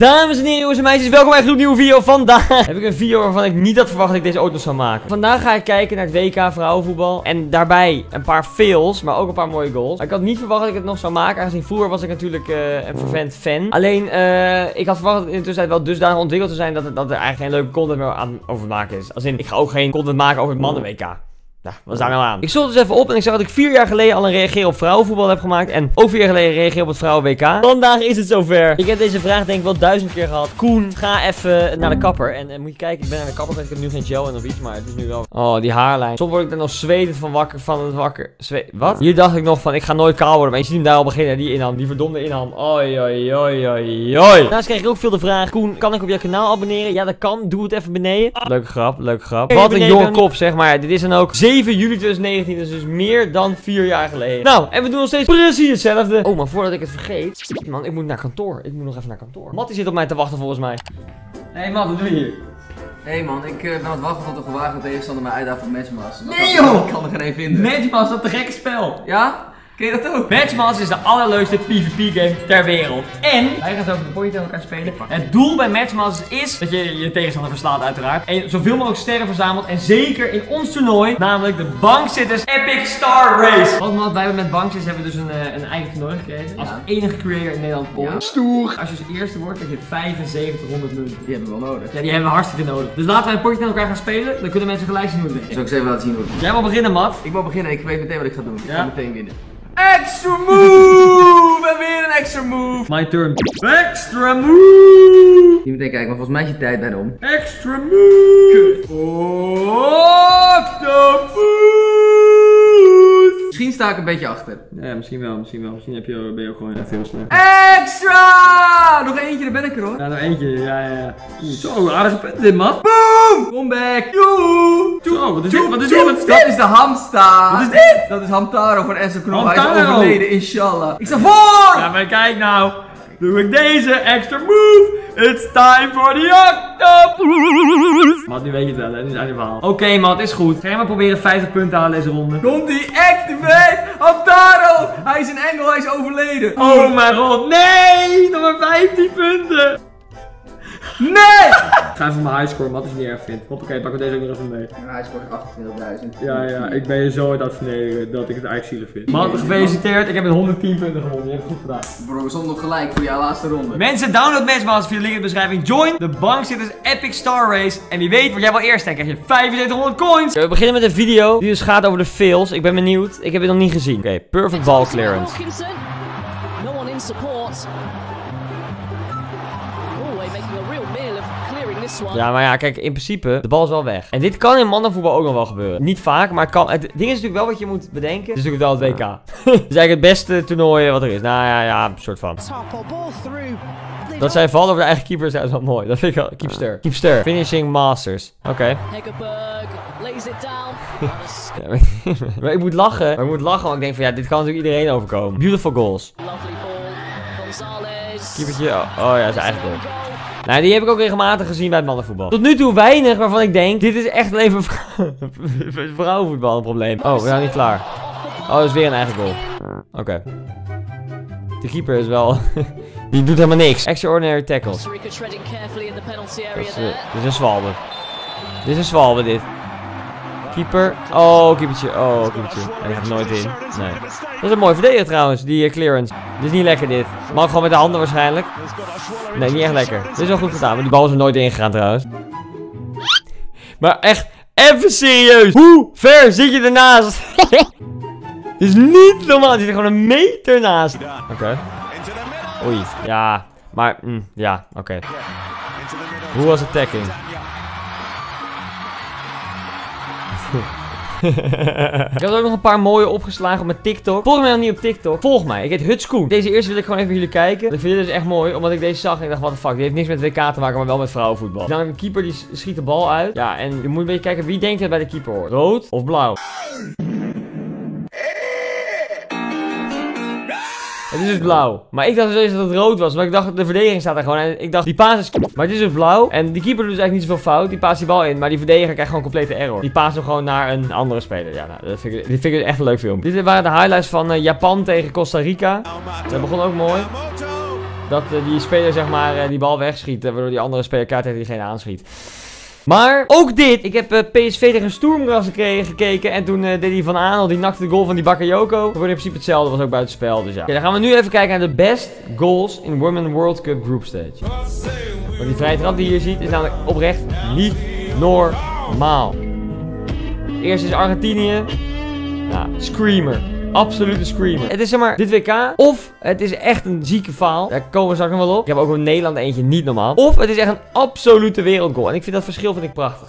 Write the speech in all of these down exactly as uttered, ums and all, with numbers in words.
Dames en heren, jongens en meisjes, welkom bij een gloednieuwe video. Vandaag heb ik een video waarvan ik niet had verwacht dat ik deze ooit nog zou maken. Vandaag ga ik kijken naar het W K vrouwenvoetbal. En daarbij een paar fails, maar ook een paar mooie goals. Maar ik had niet verwacht dat ik het nog zou maken, aangezien vroeger was ik natuurlijk uh, een vervent fan. Alleen, uh, ik had verwacht dat het in de tussentijd wel dusdanig ontwikkeld te zijn dat, het, dat er eigenlijk geen leuke content meer aan over maken is. Als in, ik ga ook geen content maken over het mannen W K. Nou, wat is daar nou aan? Ik zocht dus even op en ik zag dat ik vier jaar geleden al een reageer op vrouwenvoetbal heb gemaakt. En ook vier jaar geleden reageer op het vrouwen W K. Vandaag is het zover. Ik heb deze vraag denk ik wel duizend keer gehad. Koen, ga even naar de kapper. En, en moet je kijken, ik ben naar de kapper geweest. Ik heb nu geen gel en of iets, maar het is nu wel... Oh, die haarlijn. Soms word ik er nog zwetend van wakker, van het wakker. Zwe... Wat? Hier dacht ik nog van, ik ga nooit kaal worden. Maar je ziet hem daar al beginnen, die inham. Die verdomde inham. Oi, oi, oi, oi, oi. Daarnaast kreeg ik ook veel de vraag, Koen, kan ik op jouw kanaal abonneren? Ja, dat kan. Doe het even beneden. Leuke grap, leuke grap. Wat een jonge kop, zeg maar. Dit is dan ook zeven juli tweeduizend negentien. Dat is dus meer dan vier jaar geleden. Nou, en we doen nog steeds precies hetzelfde. Oh, maar voordat ik het vergeet. Man, ik moet naar kantoor. Ik moet nog even naar kantoor. Mattie zit op mij te wachten volgens mij. Hé hey, man, wat doe je hier? Hé hey man, ik uh, ben aan het wachten tot de gewaagde tegenstander mij uitdaagt op Matchmas. Nee joh! Ik kan er geen één vinden. Matchmas, dat is een gekke spel. Ja? Ken je dat ook? Matchmas is de allerleukste PvP game ter wereld. En wij gaan zo over de potje tegen elkaar spelen. Het doel bij Matchmas is dat je je tegenstander verslaat uiteraard. En je zoveel mogelijk sterren verzamelt. En zeker in ons toernooi, namelijk de Bankzitters Epic Star Race. Want man, wij met Bankzitters hebben dus een, uh, een eigen toernooi gekregen. Als ja. enige creator in Nederland ooit. Ja. Stoer! Als je als eerste wordt, krijg je vijfenzeventighonderd munten. Die hebben we wel nodig. Ja, die hebben we hartstikke nodig. Dus laten wij een potje tegen elkaar gaan spelen. Dan kunnen mensen gelijk zien hoe het werkt. Zal ik eens even laten zien hoe het Jij wil beginnen, Matt? Ik wil beginnen. Ik weet meteen wat ik ga doen. Ik ja? ga meteen winnen. Extra move! We hebben weer een extra move! My turn. Extra move! Je meteen kijken, maar volgens mij is je tijd bijna om. Extra move! Octopus! Misschien sta ik een beetje achter. Ja, misschien wel, misschien wel. Misschien heb je, ben je ook gewoon echt heel slecht. Extra! Nog eentje, daar ben ik er hoor. Ja, nog eentje, ja, ja, ja. Zo, aardige punten dit, man. Boom! Comeback! Joe! Zo, wat is dit? Wat is dit? Wat is dit? Dat is de Hamsta! Wat is dit? Dat is Hamtaro van Enzo Knol. Hij Hamtaro. is overleden, inshallah. Ik sta voor! Ja, maar kijk nou. Doe ik deze extra move. It's time for the octopus. Mat, nu weet je het wel, hè? Nu is het verhaal. Oké, okay, Mat, is goed. Ga jij maar proberen vijftig punten te halen deze ronde. Komt die activate! Hamtaro! Hij is een engel, hij is overleden. Oh mijn god, nee! Nog maar vijftien punten. Nee! Ik ga even mijn highscore, wat ik niet erg vind. Hoppakee, pakken we deze ook nog even mee. Mijn highscore is achtentwintigduizend. Ja, ja, ik ben je zo uit het vernederen dat ik het eigenlijk zielig vind. Man, gefeliciteerd, ik heb met honderdtien punten gewonnen. Je hebt het goed gedaan. Bro, we stonden nog gelijk voor jouw laatste ronde. Mensen, download Matchmas via de link in de beschrijving. Join de Bankzitters Epic Star Race. En wie weet, word jij wel eerst en krijg je vijfenzeventighonderd coins. We beginnen met een video die dus gaat over de fails. Ik ben benieuwd. Ik heb het nog niet gezien. Oké, okay, perfect ball clearance. No one in support. Ja, maar ja, kijk, in principe, de bal is wel weg. En dit kan in mannenvoetbal ook nog wel gebeuren. Niet vaak, maar het kan. Het ding is natuurlijk wel wat je moet bedenken. Het is natuurlijk wel het W K. Het is eigenlijk het beste toernooi wat er is. Nou ja, ja, een soort van. Dat zij vallen over de eigen keeper is wel mooi. Dat vind ik wel. Keepster. Keepster. Finishing Masters. Oké. Okay. Ja, maar ik moet lachen. Maar ik moet lachen, want ik denk van ja, dit kan natuurlijk iedereen overkomen. Beautiful goals. Keepertje. Oh, oh ja, zijn eigen goal. Nou, die heb ik ook regelmatig gezien bij het mannenvoetbal. Tot nu toe weinig waarvan ik denk, dit is echt alleen voor vrouwenvoetbal een probleem. Oh, we zijn niet klaar. Oh, dat is weer een eigen goal. Oké. Okay. De keeper is wel... die doet helemaal niks. Extraordinary tackles. Dit is, uh, dit is een zwalbe. Dit is een zwalbe, dit. Keeper. Oh, keepertje. Oh, keepertje. Ja, die gaat nooit in. Nee. Dat is een mooi verdediger trouwens, die uh, clearance. Dit is niet lekker dit. Mag gewoon met de handen waarschijnlijk. Nee, niet echt lekker. Dit is wel goed gedaan, maar die bal is er nooit ingegaan trouwens. Maar echt, even serieus. Hoe ver zit je ernaast? Dit is niet normaal. Je zit er gewoon een meter naast. Oké. Okay. Oei, ja. Maar, mm, ja, oké. Okay. Hoe was het tackling? Ik had ook nog een paar mooie opgeslagen op mijn TikTok. Volg mij nog niet op TikTok. Volg mij. Ik heet Hutskoen. Deze eerste wil ik gewoon even met jullie kijken. Ik vind dit dus echt mooi. Omdat ik deze zag en ik dacht, what the fuck. Die heeft niks met W K te maken, maar wel met vrouwenvoetbal. Dan een keeper die schiet de bal uit. Ja, en je moet een beetje kijken wie denkt dat bij de keeper hoort. Rood of blauw? Het is dus blauw. Maar ik dacht dus dat het rood was. Maar ik dacht, de verdediging staat er gewoon. En ik dacht, die paas is... Maar het is dus blauw. En die keeper doet dus eigenlijk niet zoveel fout. Die paast die bal in. Maar die verdediger krijgt gewoon complete error. Die paast hem gewoon naar een andere speler. Ja, nou, dat vind ik, dit vind ik echt een leuk film. Dit waren de highlights van uh, Japan tegen Costa Rica. Ze begonnen ook mooi. dat uh, die speler zeg maar uh, die bal wegschiet, uh, waardoor die andere speler kaart heeft die geen aanschiet. Maar ook dit. Ik heb uh, P S V tegen Sturmgras gekeken. En toen uh, deed hij Van Aanel. Die nakte de goal van die Bakayoko. Dat wordt in principe hetzelfde. Dat was ook buitenspel. Dus ja. Okay, dan gaan we nu even kijken naar de best goals in Women World Cup Group Stage. Want die vrije trap die je hier ziet is namelijk oprecht niet normaal. Eerst is Argentinië. Nou, screamer. Absolute screamer. Het is zeg maar dit W K. Of het is echt een zieke faal. Daar komen we straks nog wel op. Ik heb ook in Nederland eentje niet normaal. Of het is echt een absolute wereldgoal. En ik vind dat verschil vind ik prachtig.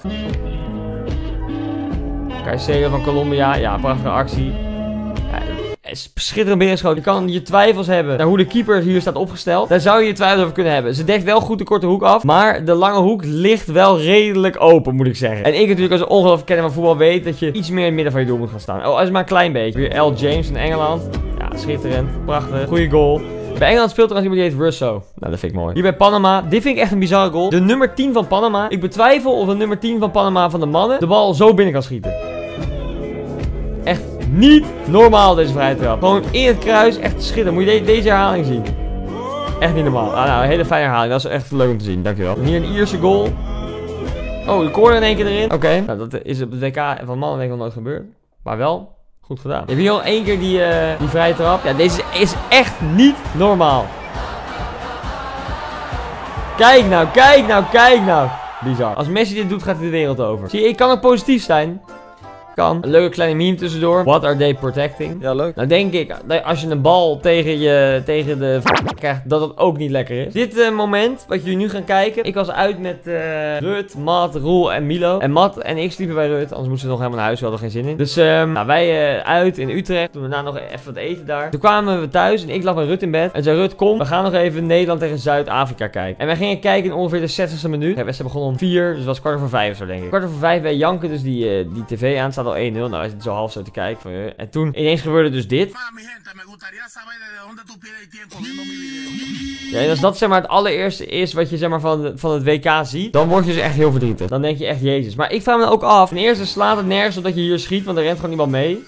Caicedo van Colombia. Ja, prachtige actie. Ja, schitterend binnenschoten. Je kan je twijfels hebben naar hoe de keeper hier staat opgesteld. Daar zou je je twijfels over kunnen hebben. Ze dekt wel goed de korte hoek af. Maar de lange hoek ligt wel redelijk open, moet ik zeggen. En ik natuurlijk als een ongelooflijk kenner van voetbal weet dat je iets meer in het midden van je doel moet gaan staan. Oh, als maar een klein beetje. Weer L. James in Engeland. Ja, schitterend. Prachtig. Goeie goal. Bij Engeland speelt er als iemand die heet Russo. Nou, dat vind ik mooi. Hier bij Panama. Dit vind ik echt een bizarre goal. De nummer tien van Panama. Ik betwijfel of de nummer tien van Panama van de mannen de bal zo binnen kan schieten. Echt niet normaal deze vrije trap. Gewoon in het kruis. Echt schitterend. Moet je de deze herhaling zien. Echt niet normaal. Ah, nou, een hele fijne herhaling. Dat is echt leuk om te zien. Dankjewel. En hier een Ierse goal. Oh, de corner in één keer erin. Oké. Okay. Nou, dat is op het W K van mannen denk ik nog nooit gebeurd. Maar wel goed gedaan. Je hebt hier al één keer die, uh, die vrije trap. Ja, deze is echt niet normaal. Kijk nou, kijk nou, kijk nou. Bizar. Als Messi dit doet, gaat hij de wereld over. Zie je, ik kan ook positief zijn. Kan. Een leuke kleine meme tussendoor. What are they protecting? Ja, leuk. Nou denk ik, als je een bal tegen je, tegen de krijgt, dat dat ook niet lekker is. Dit uh, moment, wat jullie nu gaan kijken. Ik was uit met uh, Rut, Matt, Roel en Milo. En Matt en ik sliepen bij Rut, anders moesten ze nog helemaal naar huis. We hadden geen zin in. Dus um, nou, wij uh, uit in Utrecht. Toen we daarna nog even wat eten daar. Toen kwamen we thuis en ik lag bij Rut in bed. En zei Rut, kom, we gaan nog even Nederland tegen Zuid-Afrika kijken. En wij gingen kijken in ongeveer de zestigste minuut. De wedstrijd begon om vier, dus het was kwart over vijf of zo denk ik. Kwart over vijf bij Janke, dus die, uh, die tv aan, staat al één nul. Nou, hij zit zo half zo te kijken. Van, uh, en toen ineens gebeurde dus dit. Ja, en als dat zeg maar het allereerste is wat je zeg maar van, van het W K ziet, dan word je dus echt heel verdrietig. Dan denk je echt, jezus. Maar ik vraag me ook af. Ten eerste slaat het nergens op dat je hier schiet, want er rent gewoon niemand mee.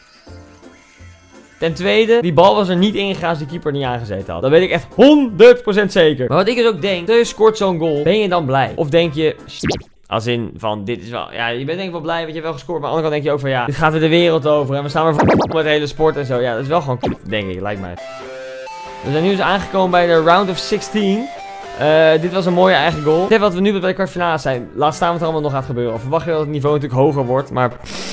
Ten tweede, die bal was er niet ingegaan als die keeper niet aangezeten had. Dat weet ik echt honderd procent zeker. Maar wat ik dus ook denk, stel je scoort zo'n goal, ben je dan blij? Of denk je, als in van, dit is wel, ja, je bent denk ik wel blij, want je hebt wel gescoord. Maar aan de andere kant denk je ook van, ja, dit gaat weer de wereld over. En we staan weer voor met de hele sport en zo. Ja, dat is wel gewoon, denk ik, lijkt mij. We zijn nu dus aangekomen bij de round of zestien. Uh, dit was een mooie eigen goal. Dit wat we nu bij de kwartfinale zijn. Laat staan wat er allemaal nog gaat gebeuren. Of verwacht je dat het niveau natuurlijk hoger wordt, maar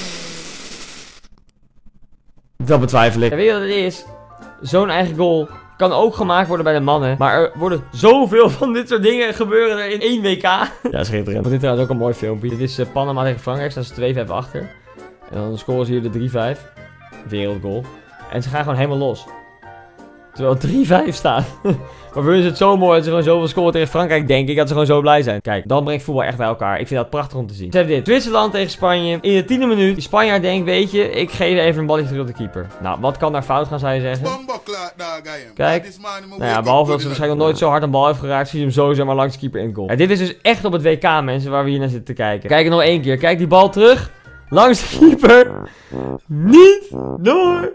dat betwijfel ik. Ja, weet je wat het is? Zo'n eigen goal kan ook gemaakt worden bij de mannen. Maar er worden zoveel van dit soort dingen gebeuren er in één W K. Ja, schitterend. Dit is trouwens ook een mooi filmpje. Dit is uh, Panama tegen Frankrijk. Staan ze twee vijf achter. En dan scoren ze hier de drie vijf. Wereldgoal. En ze gaan gewoon helemaal los. Terwijl het drie vijf staat. Maar voor hun is het zo mooi dat ze gewoon zoveel scoren tegen Frankrijk, denk ik, dat ze gewoon zo blij zijn. Kijk, dan brengt voetbal echt bij elkaar. Ik vind dat prachtig om te zien. Ze hebben dit. Zwitserland tegen Spanje. In de tiende minuut. Die Spanjaard denkt, weet je, ik geef even een balletje terug op de keeper. Nou, wat kan daar fout gaan, zou je zeggen? Kijk. Nou ja, behalve dat ze waarschijnlijk nog nooit zo hard een bal heeft geraakt, zie je hem sowieso maar langs de keeper in het goal. Ja, dit is dus echt op het W K, mensen, waar we hier naar zitten te kijken. Kijk het nog één keer. Kijk die bal terug. Langs de keeper. Niet door.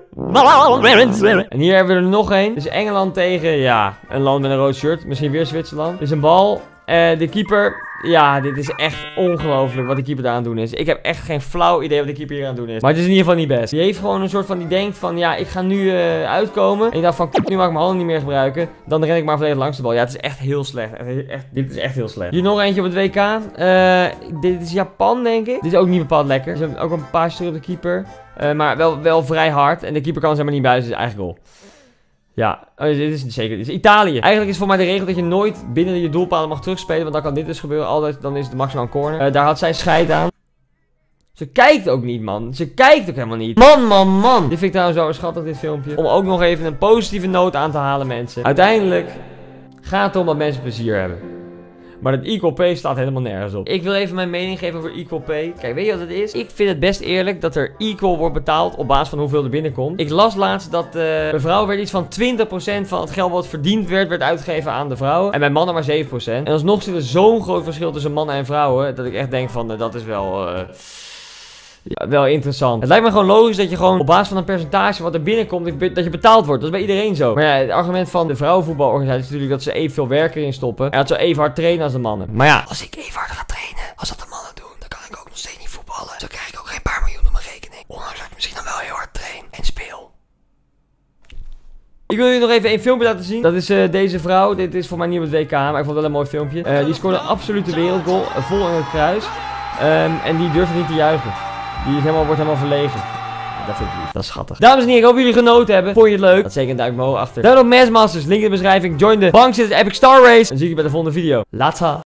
En hier hebben we er nog één. Dus Engeland tegen, ja, een land met een rood shirt. Misschien weer Zwitserland. Dit is een bal. Uh, de keeper. Ja, dit is echt ongelooflijk wat de keeper daar aan het doen is. Ik heb echt geen flauw idee wat de keeper hier aan het doen is. Maar het is in ieder geval niet best. Die heeft gewoon een soort van, die denkt van, ja, ik ga nu uh, uitkomen. En ik dacht van, nu mag ik mijn handen niet meer gebruiken. Dan ren ik maar volledig langs de bal. Ja, het is echt heel slecht. Echt, echt, dit is echt heel slecht. Hier nog eentje op het W K. Uh, dit is Japan, denk ik. Dit is ook niet bepaald lekker. Ze hebben ook een paasje terug op de keeper. Uh, maar wel, wel vrij hard. En de keeper kan zeg maar niet buiten. Dus eigen goal. Ja, oh, dit is zeker. Dit is Italië. Eigenlijk is voor mij de regel dat je nooit binnen je doelpalen mag terugspelen. Want dan kan dit dus gebeuren. Altijd, dan is het maximaal een corner. Uh, daar had zij scheid aan. Ze kijkt ook niet, man. Ze kijkt ook helemaal niet. Man, man, man. Dit vind ik trouwens wel schattig, dit filmpje. Om ook nog even een positieve noot aan te halen, mensen. Uiteindelijk gaat het om dat mensen plezier hebben. Maar dat equal pay staat helemaal nergens op. Ik wil even mijn mening geven over equal pay. Kijk, weet je wat het is? Ik vind het best eerlijk dat er equal wordt betaald op basis van hoeveel er binnenkomt. Ik las laatst dat uh, bij vrouwen werd iets van twintig procent van het geld wat verdiend werd, werd uitgegeven aan de vrouwen. En bij mannen maar zeven procent. En alsnog zit er zo'n groot verschil tussen mannen en vrouwen, dat ik echt denk van, uh, dat is wel... Uh... Ja, wel interessant. Het lijkt me gewoon logisch dat je gewoon op basis van een percentage wat er binnenkomt, dat je betaald wordt. Dat is bij iedereen zo. Maar ja, het argument van de vrouwenvoetbalorganisatie is natuurlijk dat ze evenveel werk erin stoppen. En dat ze even hard trainen als de mannen. Maar ja, als ik even hard ga trainen, als dat de mannen doen, dan kan ik ook nog steeds niet voetballen. Dus dan krijg ik ook geen paar miljoen op mijn rekening. Ondanks dat ik misschien dan wel heel hard train en speel. Ik wil jullie nog even een filmpje laten zien. Dat is uh, deze vrouw. Dit is voor mij niet op het W K, maar ik vond het wel een mooi filmpje. Uh, die scoorde een absolute wereldgoal. Uh, vol in het kruis. Um, en die durft niet te juichen. Die is helemaal, wordt helemaal verlegen. Dat vind ik lief. Dat is schattig. Dames en heren, ik hoop jullie genoten hebben. Vond je het leuk? Laat zeker een duimpje omhoog achter. Download Mass Masters. Link in de beschrijving. Join de Bankzitters Epic Star Race. En zie ik je bij de volgende video. Later.